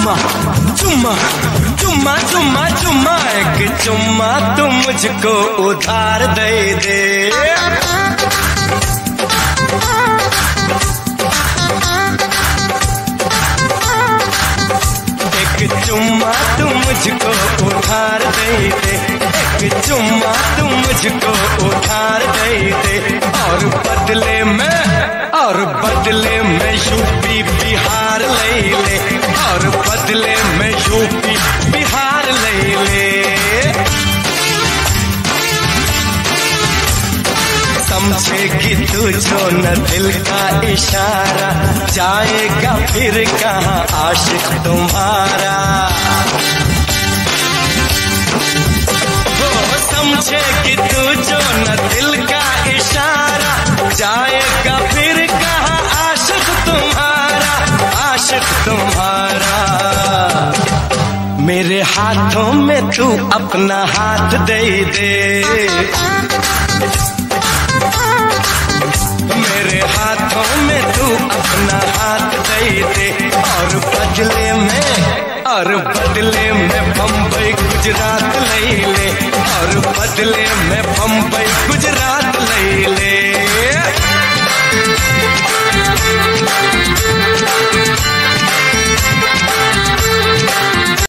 चुम्मा चुम्मा चुम्मा चुम्मा चुम्मा, एक चुम्मा तू मुझको उधार दे दे। एक चुम्मा तू मुझको उधार दे दे, एक चुम्मा तू मुझको उधार दे दे। और बदले में यूपी बिहार ले ले, और बदले में यूपी बिहार ले ले। समझेगी तू जो न दिल का इशारा, जाएगा फिर कहाँ आशिक तुम्हारा। समझेगी तू जो न दिल का इशारा, जाएगा फिर कहाँ आशिक तुम्हारा, आशिक तुम्हारा। मेरे हाथों में तू अपना हाथ दे दे, मेरे हाथों में तू अपना हाथ दे दे। और बदले में बम्बई गुजरात ले ले, और बदले में बम्बई गुजरात